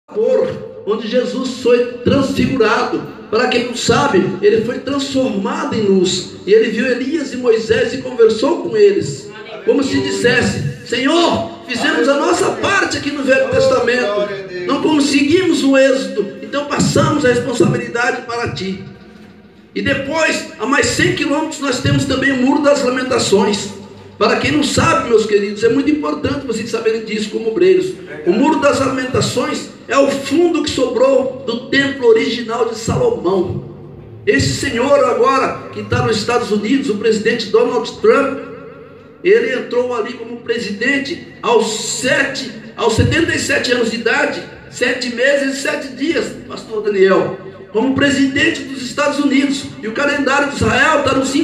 onde Jesus foi transfigurado. Para quem não sabe, ele foi transformado em luz, e ele viu Elias e Moisés e conversou com eles, como se dissesse: Senhor, fizemos a nossa parte aqui no Velho Testamento, não conseguimos o êxodo, então passamos a responsabilidade para ti. E depois, a mais 100 quilômetros, nós temos também o Muro das Lamentações. Para quem não sabe, meus queridos, é muito importante vocês saberem disso como obreiros. O Muro das Lamentações é o fundo que sobrou do templo original de Salomão. Esse senhor agora, que está nos Estados Unidos, o presidente Donald Trump, ele entrou ali como presidente aos 77 anos de idade, 7 meses e 7 dias, pastor Daniel, como presidente dos Estados Unidos. E o calendário de Israel está no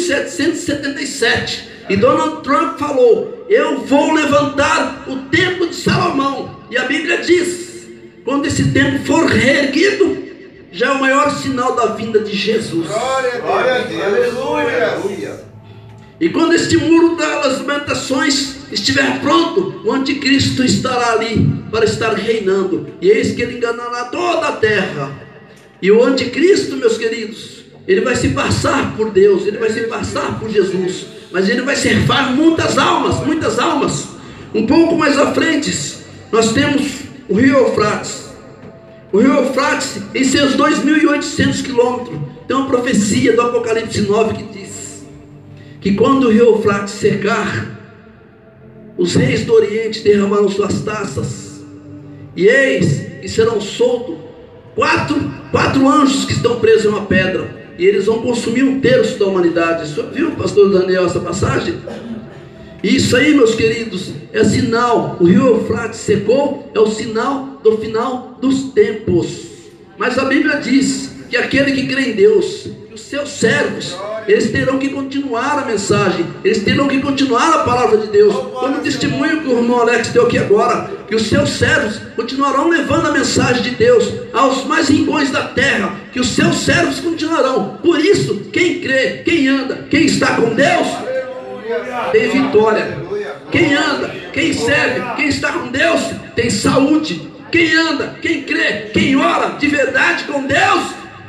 5.777. E Donald Trump falou: eu vou levantar o templo de Salomão. E a Bíblia diz: quando esse templo for reerguido, já é o maior sinal da vinda de Jesus. Glória a Deus. Aleluia. E quando este Muro das Lamentações estiver pronto, o anticristo estará ali para estar reinando. E eis que ele enganará toda a terra. E o anticristo, meus queridos, ele vai se passar por Deus, ele vai se passar por Jesus, mas ele vai ceifar muitas almas. Um pouco mais à frente, nós temos o Rio Eufrates. O Rio Eufrates, em seus 2.800 quilômetros, tem uma profecia do Apocalipse 9 que diz que quando o Rio Eufrates secar, os reis do Oriente derramarão suas taças, e eis que serão soltos quatro anjos que estão presos em uma pedra, e eles vão consumir 1/3 da humanidade. Você viu, pastor Daniel, essa passagem? Isso aí, meus queridos, é sinal. O Rio Eufrates secou, é o sinal do final dos tempos. Mas a Bíblia diz que aquele que crê em Deus, os seus servos, eles terão que continuar a mensagem, eles terão que continuar a palavra de Deus. Como testemunho que o irmão Alex deu aqui agora, que os seus servos continuarão levando a mensagem de Deus aos mais rincões da terra, que os seus servos continuarão. Por isso, quem crê, quem anda, quem está com Deus, tem vitória. Quem anda, quem serve, quem está com Deus, tem saúde. Quem anda, quem crê, quem ora de verdade com Deus,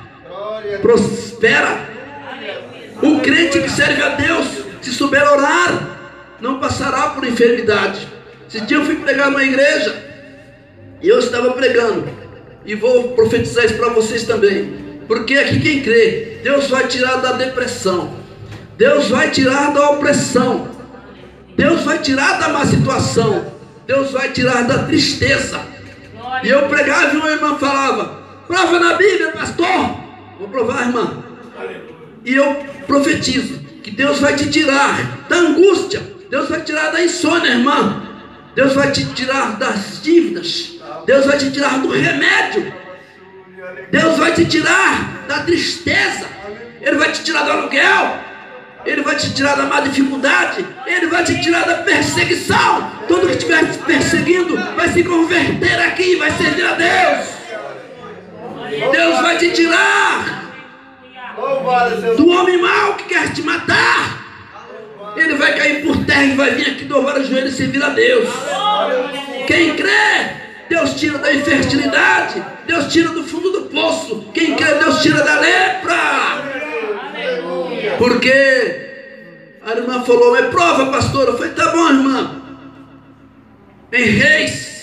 prospera. O crente que serve a Deus, se souber orar, não passará por enfermidade. Esse dia eu fui pregar numa igreja, e eu estava pregando, e vou profetizar isso para vocês também, porque aqui quem crê, Deus vai tirar da depressão, Deus vai tirar da opressão, Deus vai tirar da má situação, Deus vai tirar da tristeza. E eu pregava e uma irmã falava: prova na Bíblia, pastor. Vou provar, irmã. E eu profetizo que Deus vai te tirar da angústia, Deus vai tirar da insônia, irmã, Deus vai te tirar das dívidas, Deus vai te tirar do remédio, Deus vai te tirar da tristeza, Ele vai te tirar do aluguel, Ele vai te tirar da má dificuldade, Ele vai te tirar da perseguição. Todo que estiver te perseguindo vai se converter aqui, vai servir a Deus. Deus vai te tirar do homem mau que quer te matar. Ele vai cair por terra e vai vir aqui dobrar os joelhos e servir a Deus. Quem crê, Deus tira da infertilidade, Deus tira do fundo do poço. Quem crê, Deus tira da lepra. Porque a irmã falou: é prova, pastor. Eu falei: tá bom, irmã. Em Reis